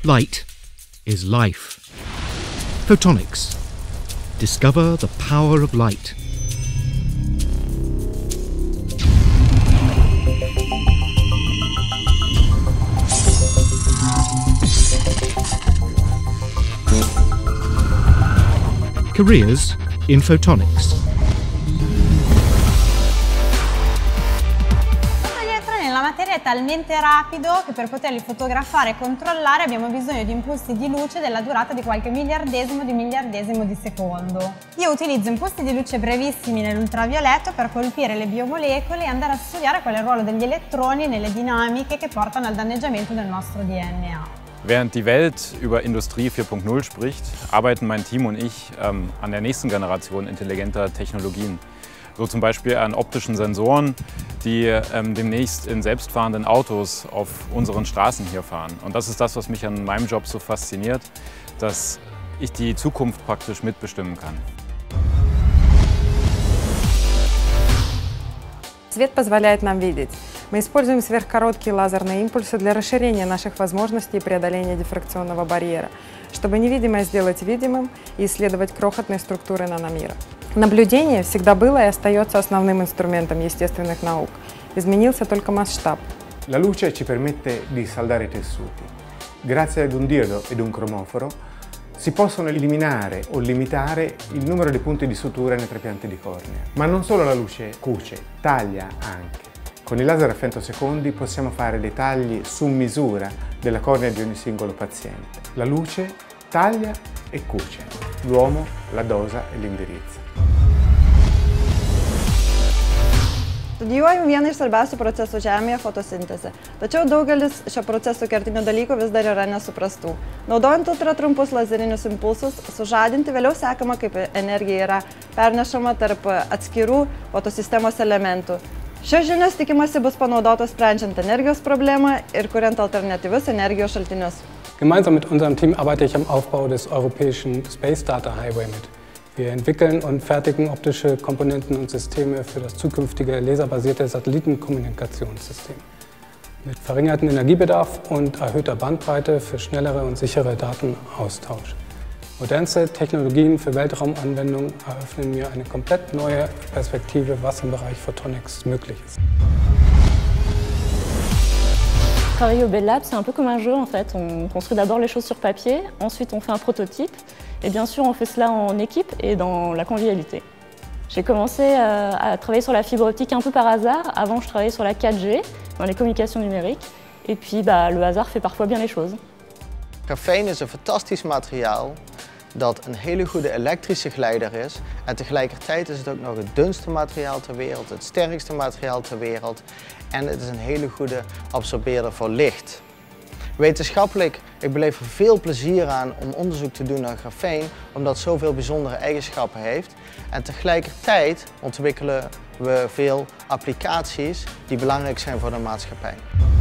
Light is life. Photonics. Discover the power of light. Careers in Photonics. La materia è talmente rapido che per poterli fotografare e controllare abbiamo bisogno di impulsi di luce della durata di qualche miliardesimo di secondo. Io utilizzo impulsi di luce brevissimi nell'ultravioletto per colpire le biomolecole e andare a studiare qual è il ruolo degli elettroni nelle dinamiche che portano al danneggiamento del nostro DNA. Während die Welt über Industrie 4.0 spricht, arbeiten mein Team und ich an der nächsten Generation intelligenter Technologien. So zum Beispiel an optischen Sensoren, die demnächst in selbstfahrenden Autos auf unseren Straßen hier fahren. Und das ist das, was mich an meinem Job so fasziniert, dass ich die Zukunft praktisch mitbestimmen kann. Свет позволяет нам видеть. Мы используем сверхкороткие лазерные импульсы для расширения наших возможностей и преодоления дифракционного барьера, чтобы невидимое сделать видимым и исследовать крохотные структуры наномира. Наблюдение всегда было и остается основным инструментом естественных наук. Изменился только масштаб. La luce ci permette di saldare i tessuti. Grazie ad un diodo ed un cromoforo si possono eliminare o limitare il numero di punti di sutura nei trapianti di cornea. Ma non solo la luce cuce, taglia anche. Con i laser a femtosecondi possiamo fare dei tagli su misura della cornea di ogni singolo paziente. La luce taglia e cuce, l'uomo la dosa e l'indirizza. Studijuoju vieną iš svarbiausių procesų Žemėje – fotosintezę. Tačiau daugelis šio proceso kertinių dalykų vis dar yra nesuprastų. Naudojant ultratrumpus lazerinius impulsus, sužadinti vėliau sekama, kaip energija yra pernešama tarp atskirų fotosistemos elementų. Šios žinios tikimasi bus panaudotos sprendžiant energijos problemą ir kuriant alternatyvius energijos šaltinius. Gemeinsam mit unserem Team arbeite ich am Aufbau des europäischen Space Data Highway mit. Wir entwickeln und fertigen optische Komponenten und Systeme für das zukünftige laserbasierte Satellitenkommunikationssystem. Mit verringertem Energiebedarf und erhöhter Bandbreite für schnellere und sichere Datenaustausch. Modernste Technologien für Weltraumanwendungen eröffnen mir eine komplett neue Perspektive, was im Bereich Photonics möglich ist. Travailler au Bell Lab, c'est un peu comme un jeu en fait. On construit d'abord les choses sur papier, ensuite on fait un prototype et bien sûr on fait cela en équipe et dans la convivialité. J'ai commencé à travailler sur la fibre optique un peu par hasard. Avant je travaillais sur la 4G, dans les communications numériques et puis le hasard fait parfois bien les choses. Grafeen is een fantastisch materiaal dat een hele goede elektrische geleider is en tegelijkertijd is het ook nog het dunste materiaal ter wereld, het sterkste materiaal ter wereld en het is een hele goede absorbeerder voor licht. Wetenschappelijk, ik beleef er veel plezier aan om onderzoek te doen naar grafeen omdat het zoveel bijzondere eigenschappen heeft en tegelijkertijd ontwikkelen we veel applicaties die belangrijk zijn voor de maatschappij.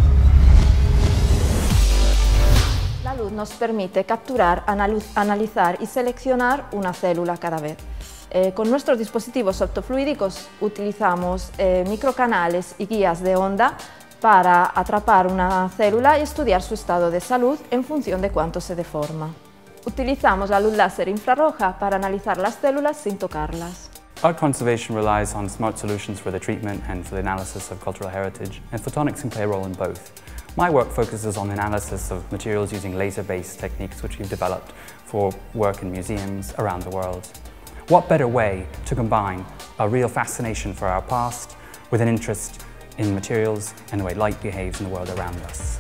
La luz nos permite capturar, analizar y seleccionar una célula cada vez. Con nuestros dispositivos optofluídicos utilizamos microcanales y guías de onda para atrapar una célula y estudiar su estado de salud en función de cuánto se deforma. Utilizamos la luz láser infrarroja para analizar las células sin tocarlas. Art conservation relies on smart solutions for the treatment and for the analysis of cultural heritage, and photonics can play a role in both. My work focuses on the analysis of materials using laser-based techniques which we've developed for work in museums around the world. What better way to combine a real fascination for our past with an interest in materials and the way light behaves in the world around us.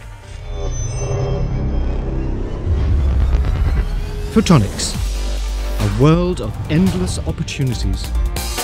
Photonics, a world of endless opportunities.